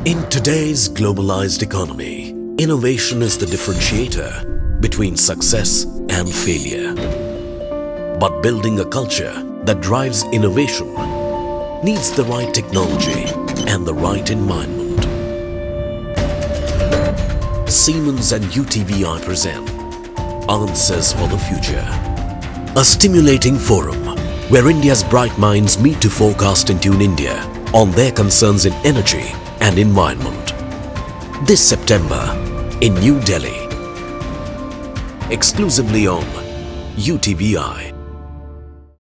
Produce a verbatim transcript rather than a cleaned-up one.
In today's globalized economy, innovation is the differentiator between success and failure. But building a culture that drives innovation needs the right technology and the right environment. Siemens and U T V I present Answers for the Future, a stimulating forum where India's bright minds meet to forecast and tune India on their concerns in energy and environment. This September in New Delhi, exclusively on U T V I.